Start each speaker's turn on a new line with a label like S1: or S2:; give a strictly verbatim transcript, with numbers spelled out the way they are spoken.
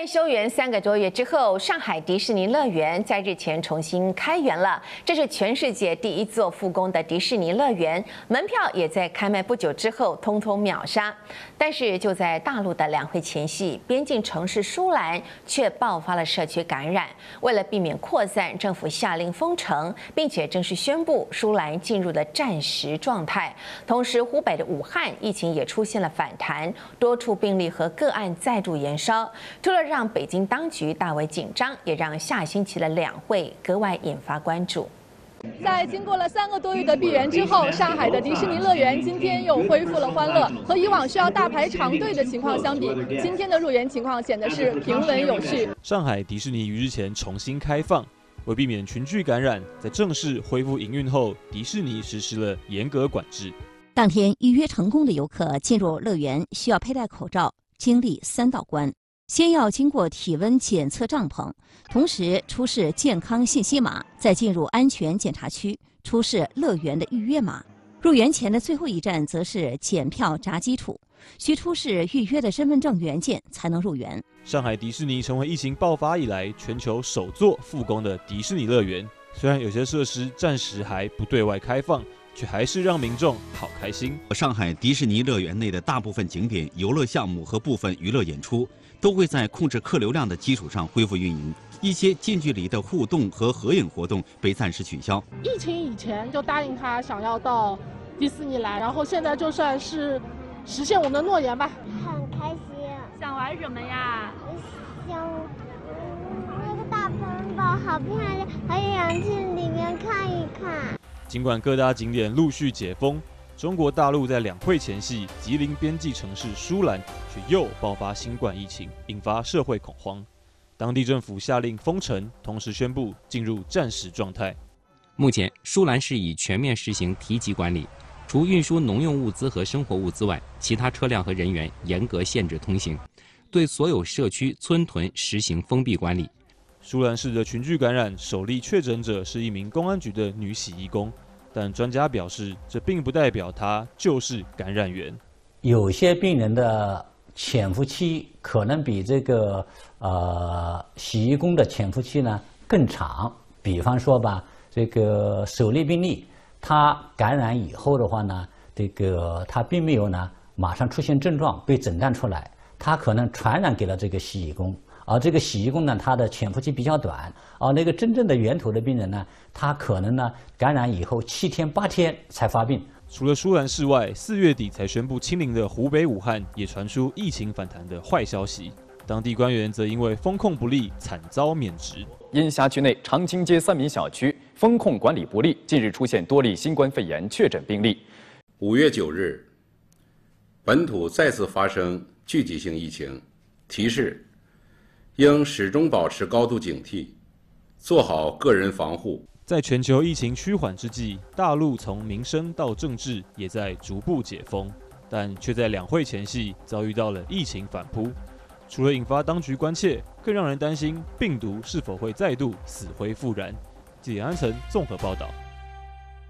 S1: 在休园三个多月之后，上海迪士尼乐园在日前重新开园了。这是全世界第一座复工的迪士尼乐园，门票也在开卖不久之后通通秒杀。但是就在大陆的两会前夕，边境城市舒兰却爆发了社区感染。为了避免扩散，政府下令封城，并且正式宣布舒兰进入了战时状态。同时，湖北的武汉疫情也出现了反弹，多处病例和个案再度延烧。除了让北京当局大为紧张，也让下星期的两会格外引发关注。
S2: 在经过了三个多月的闭园之后，上海的迪士尼乐园今天又恢复了欢乐。和以往需要大排长队的情况相比，今天的入园情况显得是平稳有序。
S3: 上海迪士尼于日前重新开放，为避免群聚感染，在正式恢复营运后，迪士尼实施了严格管制。
S4: 当天预约成功的游客进入乐园需要佩戴口罩，经历三道关。先要经过体温检测帐篷，同时出示健康信息码，再进入安全检查区，出示乐园的预约码。入园前的最后一站则是检票闸基础，需出示预约的身份证原件才能入园。
S3: 上海迪士尼成为疫情爆发以来全球首座复工的迪士尼乐园，虽然有些设施暂时还不对外开放，却还是让民众好开心。
S5: 上海迪士尼乐园内的大部分景点、游乐项目和部分娱乐演出都会在控制客流量的基础上恢复运营，一些近距离的互动和合影活动被暂时取消。
S6: 疫情以前就答应他想要到迪士尼来，然后现在就算是实现我们的诺言吧。
S7: 很开心。
S2: 想玩什么呀？
S7: 想那个大城堡好漂亮，还想去里面看一看。
S3: 尽管各大景点陆续解封，中国大陆在两会前夕，吉林边际城市舒兰却又爆发新冠疫情，引发社会恐慌。当地政府下令封城，同时宣布进入战时状态。
S8: 目前，舒兰市已全面实行提级管理，除运输农用物资和生活物资外，其他车辆和人员严格限制通行，对所有社区、村屯实行封闭管理。
S3: 舒兰市的群聚感染首例确诊者是一名公安局的女洗衣工。但专家表示，这并不代表他就是感染源。
S9: 有些病人的潜伏期可能比这个呃洗衣工的潜伏期呢更长。比方说吧，这个首例病例，他感染以后的话呢，这个他并没有呢马上出现症状被诊断出来，他可能传染给了这个洗衣工。而这个洗衣工呢，它的潜伏期比较短，而那个真正的源头的病人呢，他可能呢感染以后七天八天才发病。
S3: 除了舒兰市外，四月底才宣布清零的湖北武汉也传出疫情反弹的坏消息，当地官员则因为风控不力，惨遭免职。
S10: 因辖区内长青街三民小区风控管理不力，近日出现多例新冠肺炎确诊病例。
S11: 五月九日，本土再次发生聚集性疫情，提示应始终保持高度警惕，做好个人防护。
S3: 在全球疫情趋缓之际，大陆从民生到政治也在逐步解封，但却在两会前夕遭遇到了疫情反扑。除了引发当局关切，更让人担心病毒是否会再度死灰复燃。记者安晨综合报道。